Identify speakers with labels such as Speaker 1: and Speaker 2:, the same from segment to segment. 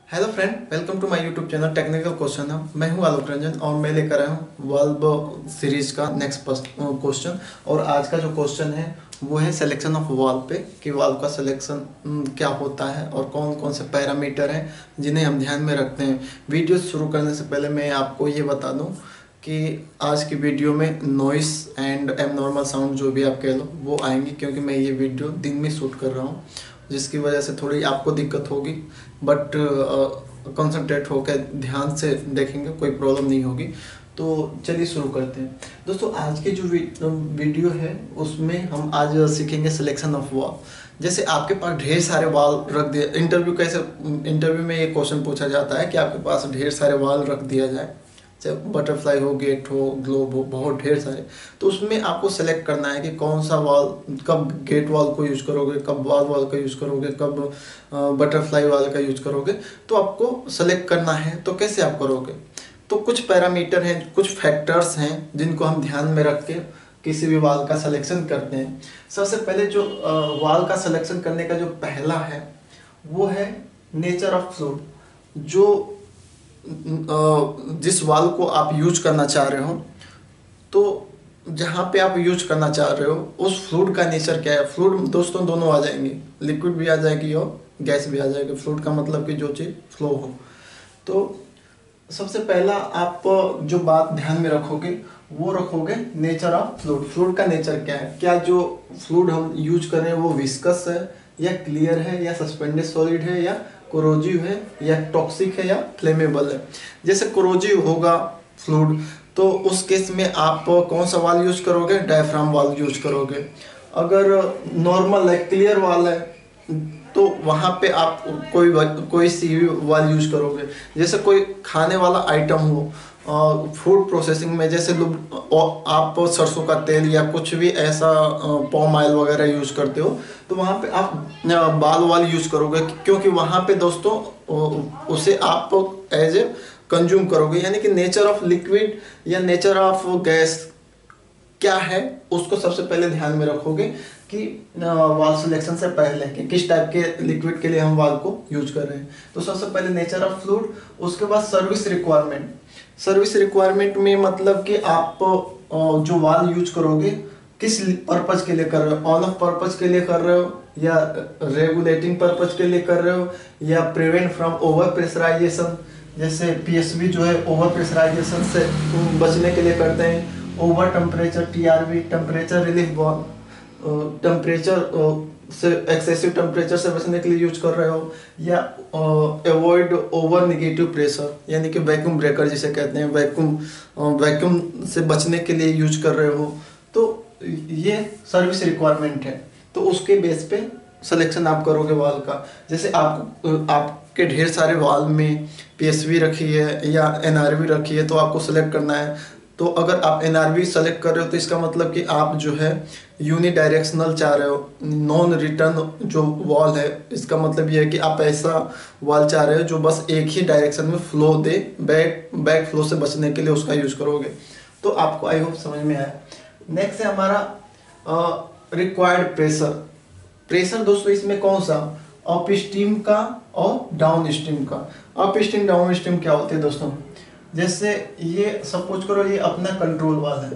Speaker 1: Hello friend, welcome to my YouTube channel technical question. मैं हूं आलोक रंजन और मैं लेकर आया हूं वाल्व सीरीज का नेक्स्ट क्वेश्चन। और आज का जो क्वेश्चन है वो है सिलेक्शन ऑफ वाल्व पे, कि वाल्व का सिलेक्शन क्या होता है और कौन कौन से पैरामीटर हैं जिन्हें हम ध्यान में रखते हैं। वीडियो शुरू करने से पहले मैं आपको ये बता दूँ कि आज की वीडियो में नॉइस एंड एबनॉर्मल साउंड जो भी आप कह लो वो आएंगी, क्योंकि मैं ये वीडियो दिन में शूट कर रहा हूँ, जिसकी वजह से थोड़ी आपको दिक्कत होगी। बट कंसंट्रेट होकर ध्यान से देखेंगे, कोई प्रॉब्लम नहीं होगी। तो चलिए शुरू करते हैं दोस्तों। आज की जो वीडियो है उसमें हम आज सीखेंगे सिलेक्शन ऑफ वाल्व। जैसे आपके पास ढेर सारे वाल्व रख दिए, इंटरव्यू में ये क्वेश्चन पूछा जाता है कि आपके पास ढेर सारे वाल्व रख दिया जाए, चाहे बटरफ्लाई हो, गेट हो, ग्लोब हो, बहुत ढेर सारे। तो उसमें आपको सेलेक्ट करना है कि कौन सा वाल, कब गेट वाल को यूज करोगे, कब वाल का यूज करोगे, कब बटरफ्लाई वाल का यूज करोगे। तो आपको सेलेक्ट करना है। तो कैसे आप करोगे? तो कुछ पैरामीटर हैं, कुछ फैक्टर्स हैं जिनको हम ध्यान में रख के किसी भी वाल का सिलेक्शन करते हैं। सबसे पहले जो वाल का सिलेक्शन करने का जो पहला है वो है नेचर ऑफ फ्लूइड। जो जिस वाल को आप यूज करना चाह रहे हो, तो जहाँ पे आप यूज करना चाह रहे हो उस फ्लूइड का नेचर क्या है। फ्लूइड दोस्तों दोनों आ जाएंगे, लिक्विड भी आ जाएगी और गैस भी आ जाएगी। फ्लूइड का मतलब कि जो चीज़ फ्लो हो। तो सबसे पहला आप जो बात ध्यान में रखोगे वो रखोगे नेचर ऑफ फ्लूइड। फ्लूइड का नेचर क्या है, क्या जो फ्लूइड हम यूज कर रहे हैं वो विस्कस है या क्लियर है या सस्पेंडेड सॉलिड है या कोरोजिव है या टॉक्सिक है या फ्लेमेबल है। जैसे कोरोजिव होगा फ्लूइड, तो उस केस में आप कौन सा वाल यूज करोगे? डायफ्राम वाल यूज करोगे। अगर नॉर्मल है, क्लियर वाल है, तो वहाँ पे आप कोई सी वाल यूज करोगे। जैसे कोई खाने वाला आइटम हो, फूड प्रोसेसिंग में, जैसे आप सरसों का तेल या कुछ भी ऐसा पॉम ऑयल वगैरह यूज करते हो, तो वहाँ पे आप बाल वाल यूज करोगे, क्योंकि वहाँ पे दोस्तों उसे आप एज ए कंज्यूम करोगे। यानी कि नेचर ऑफ लिक्विड या नेचर ऑफ गैस क्या है उसको सबसे पहले ध्यान में रखोगे कि वाल सिलेक्शन से पहले कि किस टाइप के लिक्विड के लिए हम वाल को यूज कर रहे हैं। तो सबसे पहले नेचर ऑफ फ्लूइड, उसके बाद सर्विस रिक्वायरमेंट। सर्विस रिक्वायरमेंट में मतलब कि आप जो वाल यूज करोगे किस पर्पज के लिए कर रहे हो। ऑन ऑफ पर्पज के लिए कर रहे हो या रेगुलेटिंग पर्पज के लिए कर रहे हो या प्रिवेंट फ्रॉम ओवर प्रेशराइजेशन। जैसे पीएसबी जो है ओवर प्रेशराइजेशन से बचने के लिए करते हैं। Over temperature, TRV, temperature relief valve, temperature से एक्सेसिव टेम्परेचर से बचने के लिए यूज कर रहे हो, या अवॉइड ओवर नेगेटिव प्रेशर, यानी कि वैक्यूम ब्रेकर जिसे कहते हैं, वैक्यूम से बचने के लिए यूज कर रहे हो। तो ये सर्विस रिक्वायरमेंट है। तो उसके बेस पे सिलेक्शन आप करोगे वाल का। जैसे आपके ढेर सारे वाल में पीएसवी रखी है या एनआरवी रखी है, तो आपको सेलेक्ट करना है। तो अगर आप एनआरवी सेलेक्ट कर रहे हो तो इसका मतलब कि आप जो है यूनिडायरेक्शनल चाह रहे हो, नॉन रिटर्न जो वॉल है। इसका मतलब ये है कि आप ऐसा वॉल चाह रहे हो जो बस एक ही डायरेक्शन में फ्लो दे, बैक फ्लो से बचने के लिए उसका यूज करोगे। तो आपको आई होप समझ में आया। नेक्स्ट है हमारा रिक्वायर्ड प्रेशर। प्रेशर दोस्तों इसमें कौन सा? अप स्ट्रीम का और डाउन स्ट्रीम का। अप स्ट्रीम डाउन स्ट्रीम क्या होते हैं दोस्तों? जैसे ये सपोज करो ये अपना कंट्रोल वाल है,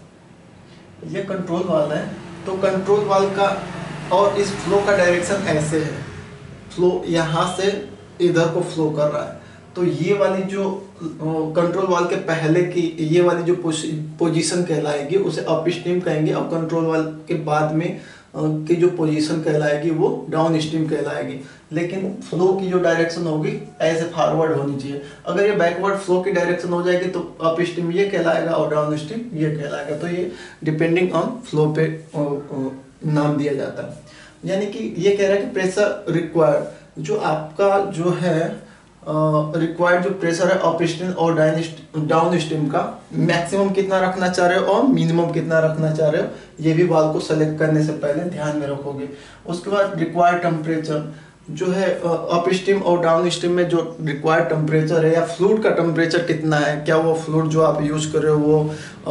Speaker 1: ये कंट्रोल वाल है। तो कंट्रोल वाल का और इस फ्लो का डायरेक्शन ऐसे है, फ्लो यहाँ से इधर को फ्लो कर रहा है। तो ये वाली जो कंट्रोल वाल के पहले की ये वाली जो पोजीशन कहलाएगी उसे अप स्ट्रीम कहेंगे, और कंट्रोल वाल के बाद में की जो पोजीशन कहलाएगी वो डाउन स्ट्रीम कहलाएगी। लेकिन फ्लो की जो डायरेक्शन होगी ऐसे फॉरवर्ड होनी चाहिए। अगर ये बैकवर्ड फ्लो की डायरेक्शन हो जाएगी तो अप स्ट्रीम ये कहलाएगा और डाउन स्ट्रीम ये कहलाएगा। तो ये डिपेंडिंग ऑन फ्लो पे नाम दिया जाता है। यानी कि ये कह रहा है कि प्रेशर रिक्वायर्ड, जो आपका जो है रिक्वायर्ड जो प्रेशर है अप स्ट्रीम और डाउन स्ट्रीम का, मैक्सिमम कितना रखना चाह रहे हो और मिनिमम कितना रखना चाह रहे हो, ये भी वाल को सेलेक्ट करने से पहले ध्यान में रखोगे। उसके बाद रिक्वायर्ड टेम्परेचर जो है अप स्ट्रीम और डाउन स्ट्रीम में जो रिक्वायर्ड टेम्परेचर है या फ्लूइड का टेम्परेचर कितना है। क्या वो फ्लूइड जो आप यूज कर रहे हो वो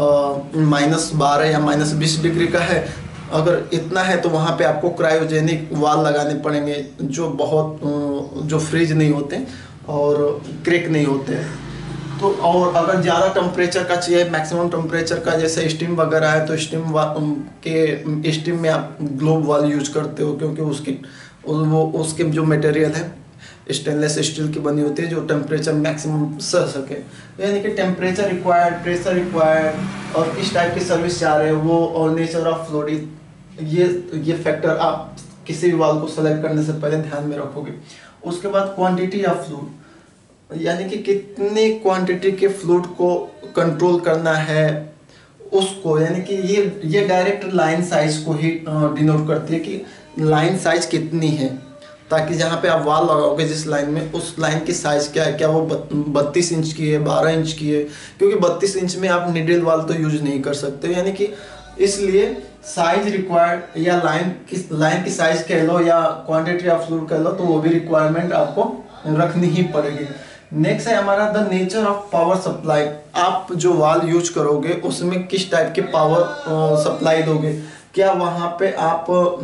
Speaker 1: -12 या -20 डिग्री का है? अगर इतना है तो वहाँ पे आपको क्रायोजेनिक वाल लगाने पड़ेंगे जो फ्रीज नहीं होते। और क्रैक नहीं होते हैं। तो और अगर ज़्यादा टेम्परेचर का चाहिए, मैक्सिमम टेम्परेचर का, जैसे स्टीम वगैरह है, तो स्टीम में आप ग्लोब वाल यूज करते हो, क्योंकि उसके जो मटेरियल है स्टेनलेस स्टील की बनी होती है, जो टेम्परेचर मैक्सिमम सह सके। यानी कि टेम्परेचर रिक्वायर्ड, प्रेशर रिक्वायर्ड और किस टाइप की सर्विस चाह रहे हो वो, और नेचर ऑफ फ्लूइड, ये फैक्टर आप किसी भी वाल को सेलेक्ट करने से पहले ध्यान में रखोगे। उसके बाद क्वांटिटी ऑफ फ्लूइड, यानी कि कितनी क्वांटिटी के फ्लूइड को कंट्रोल करना है उसको, यानी कि ये डायरेक्ट लाइन साइज को ही डिनोट करती है कि लाइन साइज कितनी है, ताकि जहाँ पे आप वाल लगाओगे जिस लाइन में, उस लाइन की साइज क्या है, क्या वो 32 इंच की है, 12 इंच की है, क्योंकि 32 इंच में आप निडल वाल तो यूज नहीं कर सकते। यानी कि इसलिए साइज रिक्वायर्ड, या लाइन की साइज कह लो या क्वांटिटी ऑफ फ्लूइड कह लो, तो वो भी रिक्वायरमेंट आपको रखनी ही पड़ेगी। नेक्स्ट है हमारा the nature of power supply. आप जो वाल यूज करोगे उसमें किस टाइप की पावर सप्लाई दोगे, क्या वहाँ पे आप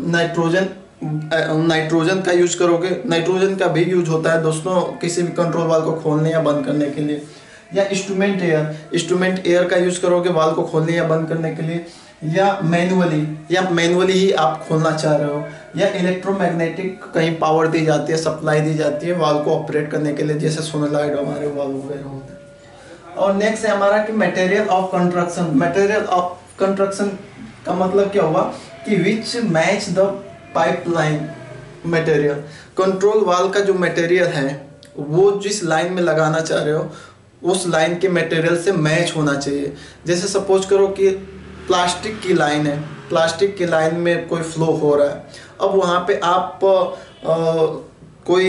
Speaker 1: नाइट्रोजन का यूज करोगे। नाइट्रोजन का भी यूज होता है दोस्तों किसी भी कंट्रोल वाल को खोलने या बंद करने के लिए, या इंस्ट्रूमेंट एयर का यूज करोगे वाल को खोलने या बंद करने के लिए, या मैनुअली ही आप खोलना चाह रहे हो, या इलेक्ट्रोमैग्नेटिक कहीं पावर दी जाती है, सप्लाई दी जाती है वाल को ऑपरेट करने के लिए, जैसे सोनोलॉइड हमारे वाल वगैरह होते हैं। और नेक्स्ट है हमारा कि material of construction. Material of construction का मतलब क्या हुआ कि which match the pipeline material. Control valve का जो मटेरियल है वो जिस लाइन में लगाना चाह रहे हो उस लाइन के मटेरियल से मैच होना चाहिए। जैसे सपोज करो कि प्लास्टिक की लाइन है, प्लास्टिक की लाइन में कोई फ्लो हो रहा है, अब वहाँ पे आप कोई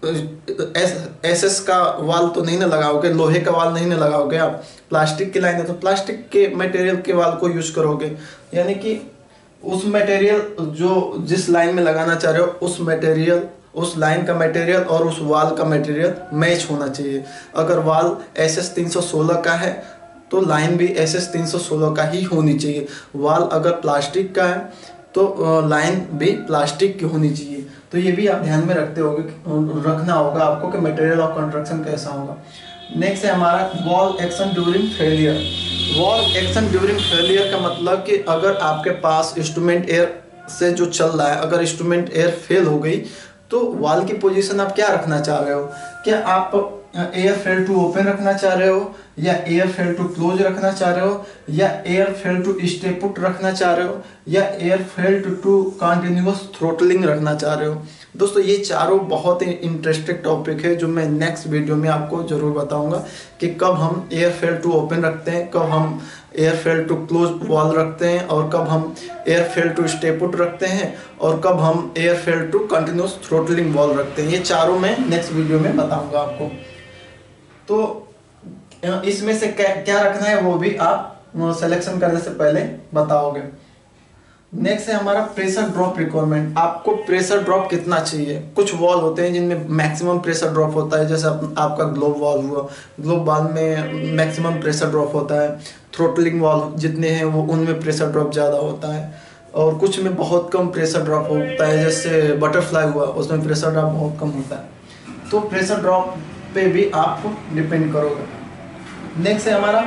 Speaker 1: एसएस का वाल तो नहीं ना लगाओगे, लोहे का वाल नहीं ना लगाओगे, आप प्लास्टिक की लाइन है तो प्लास्टिक के मटेरियल के वाल को यूज करोगे। यानी कि उस मटेरियल जो जिस लाइन में लगाना चाह रहे हो उस मटेरियल, उस लाइन का मटेरियल और उस वाल का मटेरियल मैच होना चाहिए। अगर वाल SS 316 का है तो लाइन भी SS 316 का ही होनी चाहिए। वाल अगर प्लास्टिक का है तो लाइन भी प्लास्टिक की होनी चाहिए। तो ये भी आप ध्यान में रखना होगा आपको कि मटेरियल ऑफ कंस्ट्रक्शन कैसा होगा। नेक्स्ट है हमारा valve action during failure. Valve action during failure का मतलब कि अगर आपके पास इंस्ट्रूमेंट एयर से जो चल रहा है, अगर इंस्ट्रूमेंट एयर फेल हो गई तो वाल की पोजीशन आप क्या रखना चाह रहे हो, क्या आप एयर फेल टू ओपन रखना चाह रहे हो, या एयर फेल टू क्लोज रखना चाह रहे हो, या air fail to stay put रखना चाह रहे हो, या air fail to continuous throttling रखना चाह रहे हो। दोस्तों ये चारों बहुत ही इंटरेस्टिंग टॉपिक है जो मैं नेक्स्ट वीडियो में आपको जरूर बताऊंगा कि कब हम एयर फेल टू ओपन रखते हैं, कब हम air fail to close valve रखते हैं, और कब हम air fail to stay put रखते हैं, और कब हम air fail to continuous throttling valve रखते हैं। ये चारों मैं नेक्स्ट वीडियो में बताऊंगा आपको। तो इसमें से क्या रखना है वो भी आप सिलेक्शन करने से पहले बताओगे। नेक्स्ट है हमारा प्रेशर ड्रॉप रिक्वायरमेंट। आपको प्रेशर ड्रॉप कितना चाहिए। कुछ वॉल होते हैं जिनमें मैक्सिमम प्रेशर ड्रॉप होता है, जैसे आपका ग्लोब वॉल हुआ, ग्लोब वॉल में मैक्सिमम प्रेशर ड्रॉप होता है। थ्रोटलिंग वॉल जितने हैं वो उनमें प्रेशर ड्रॉप ज़्यादा होता है, और कुछ में बहुत कम प्रेशर ड्रॉप होता है, जैसे बटरफ्लाई हुआ उसमें प्रेशर ड्रॉप बहुत कम होता है। तो प्रेशर ड्रॉप पे भी आप डिपेंड करोगे। नेक्स्ट है हमारा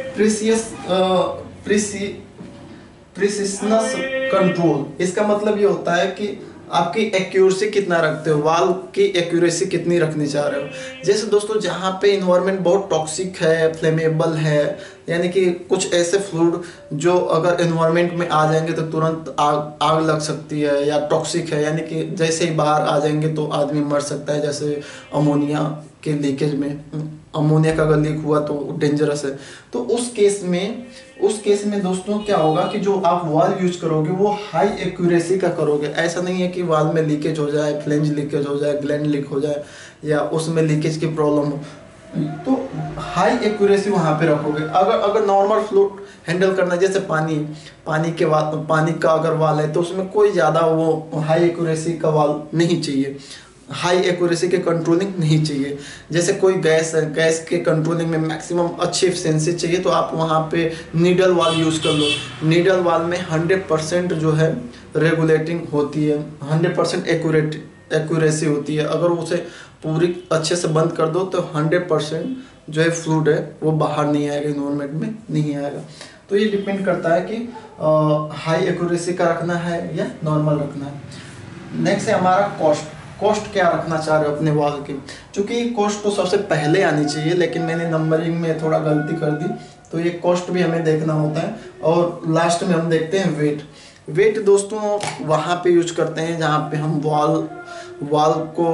Speaker 1: प्रिसिशनस कंट्रोल। इसका मतलब ये होता है कि आपकी एक्यूरेसी कितना रखते हो, वाल की एक्यूरेसी कितनी रखनी चाह रहे हो। जैसे दोस्तों जहाँ पे इन्वायरमेंट बहुत टॉक्सिक है, फ्लेमेबल है, यानी कि कुछ ऐसे फ्लूइड जो अगर इन्वायरमेंट में आ जाएंगे तो तुरंत आग लग सकती है, या टॉक्सिक है, यानी कि जैसे ही बाहर आ जाएंगे तो आदमी मर सकता है, जैसे अमोनिया के लीकेज में, अमोनिया का अगर लीक हुआ तो डेंजरस है। तो उस केस में दोस्तों क्या होगा कि जो आप वाल यूज करोगे वो हाई एक्यूरेसी का करोगे। ऐसा नहीं है कि वाल में लीकेज हो जाए, फ्लेंज लीकेज हो जाए, ग्लैंड लीक हो जाए, या उसमें लीकेज की प्रॉब्लम हो, तो हाई एक्यूरेसी वहाँ पे रखोगे। अगर नॉर्मल फ्लूइड हैंडल करना, जैसे पानी का अगर वाल है तो उसमें कोई ज़्यादा वो हाई एक्यूरेसी का वाल नहीं चाहिए, हाई एक्यूरेसी के कंट्रोलिंग नहीं चाहिए। जैसे कोई गैस है, गैस के कंट्रोलिंग में मैक्सिमम अच्छी एफिशिएंसी चाहिए तो आप वहाँ पे नीडल वाल यूज़ कर लो। नीडल वाल में 100% जो है रेगुलेटिंग होती है, 100% एक्यूरेसी होती है। अगर उसे पूरी अच्छे से बंद कर दो तो 100% जो है फ्लूइड है वो बाहर नहीं आएगा, इन्वायरमेंट में नहीं आएगा। तो ये डिपेंड करता है कि हाई एक्यूरेसी का रखना है या नॉर्मल रखना है। नेक्स्ट है हमारा कॉस्ट क्या रखना चाह रहे हो अपने वॉल की। चूँकि कॉस्ट तो सबसे पहले आनी चाहिए, लेकिन मैंने नंबरिंग में थोड़ा गलती कर दी, तो ये कॉस्ट भी हमें देखना होता है। और लास्ट में हम देखते हैं वेट दोस्तों वहाँ पे यूज करते हैं जहाँ पे हम वॉल को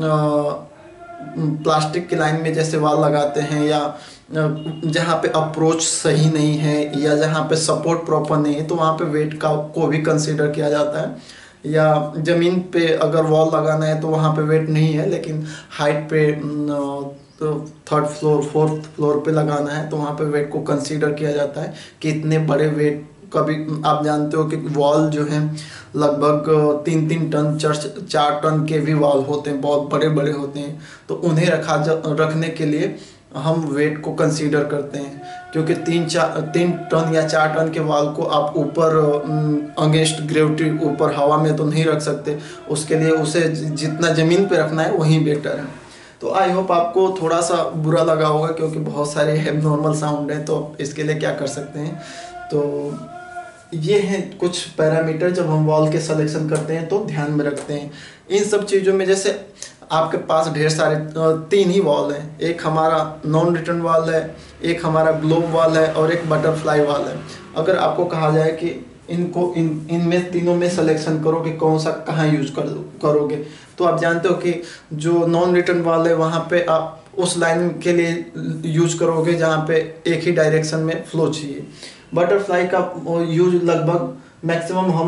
Speaker 1: प्लास्टिक की लाइन में जैसे वॉल लगाते हैं, या जहाँ पे अप्रोच सही नहीं है या जहाँ पे सपोर्ट प्रॉपर नहीं है, तो वहाँ पे वेट को भी कंसीडर किया जाता है। या ज़मीन पे अगर वॉल लगाना है तो वहाँ पे वेट नहीं है, लेकिन हाइट पे तो 3rd फ्लोर 4th फ्लोर पे लगाना है तो वहाँ पे वेट को कंसीडर किया जाता है कि इतने बड़े वेट। कभी आप जानते हो कि वॉल जो है लगभग 3-3 टन 4 टन के भी वॉल होते हैं, बहुत बड़े बड़े होते हैं। तो उन्हें रखने के लिए हम वेट को कंसीडर करते हैं, क्योंकि 3 टन या 4 टन के वॉल को आप ऊपर अगेंस्ट ग्रेविटी ऊपर हवा में तो नहीं रख सकते। उसके लिए उसे जितना ज़मीन पे रखना है वही बेटर है। तो आई होप आपको थोड़ा सा बुरा लगा होगा, क्योंकि बहुत सारे एबनॉर्मल साउंड हैं, तो इसके लिए क्या कर सकते हैं। तो ये हैं कुछ पैरामीटर जब हम वॉल के सिलेक्शन करते हैं तो ध्यान में रखते हैं। इन सब चीज़ों में जैसे आपके पास ढेर सारे 3 ही वॉल हैं, एक हमारा नॉन रिटर्न वॉल है, एक हमारा ग्लोब वॉल है और एक बटरफ्लाई वॉल है। अगर आपको कहा जाए कि इनमें तीनों में सिलेक्शन करो कि कौन सा कहाँ यूज करोगे, तो आप जानते हो कि जो नॉन रिटर्न वॉल है वहाँ पे आप उस लाइन के लिए यूज करोगे जहाँ पे एक ही डायरेक्शन में फ्लो चाहिए। बटरफ्लाई का यूज लगभग मैक्सिमम हम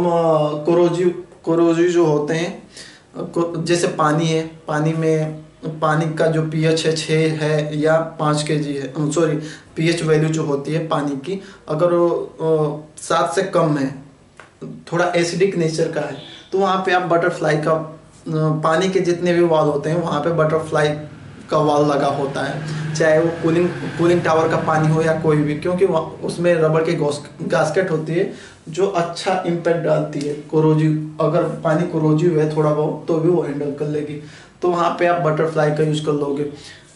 Speaker 1: कोरोजिव जो होते हैं, जैसे पानी है, पानी का जो पीएच है 6 है या 5 kg है, सॉरी पीएच वैल्यू जो होती है पानी की, अगर वो 7 से कम है, थोड़ा एसिडिक नेचर का है, तो वहाँ पे आप बटरफ्लाई का पानी के जितने भी वॉल होते हैं वहाँ पे बटरफ्लाई का वॉल लगा होता है, चाहे वो कूलिंग टावर का पानी हो या कोई भी, क्योंकि उसमें रबर की गास्केट होती है जो अच्छा इम्पैक्ट डालती है। कोरोजिव अगर पानी कोरोजिव है थोड़ा बहुत तो भी वो हैंडल कर लेगी, तो वहाँ पे आप बटरफ्लाई का यूज़ कर लोगे।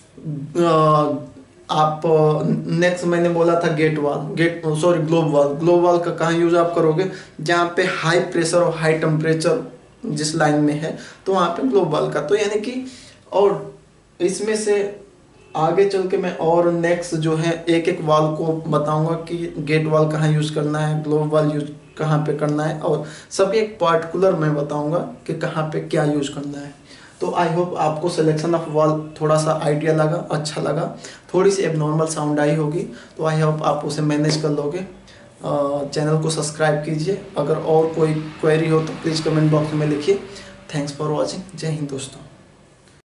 Speaker 1: आप नेक्स्ट मैंने बोला था ग्लोब वॉल का कहाँ यूज़ आप करोगे, जहाँ पे हाई प्रेशर और हाई टेम्परेचर जिस लाइन में है तो वहाँ पे ग्लोब वॉल का। तो यानी कि और इसमें से आगे चल के मैं और नेक्स्ट जो है एक एक वॉल को बताऊंगा कि गेट वॉल कहाँ यूज़ करना है, ग्लोब वॉल यूज कहाँ पे करना है, और सभी एक पार्टिकुलर मैं बताऊंगा कि कहाँ पे क्या यूज़ करना है। तो आई होप आपको सिलेक्शन ऑफ वॉल थोड़ा सा आइडिया लगा, अच्छा लगा। थोड़ी सी एबनॉर्मल साउंड आई होगी तो आई होप आप उसे मैनेज कर लोगे। चैनल को सब्सक्राइब कीजिए। अगर और कोई क्वेरी हो तो प्लीज़ कमेंट बॉक्स में लिखिए। Thanks for watching. जय हिंद दोस्तों।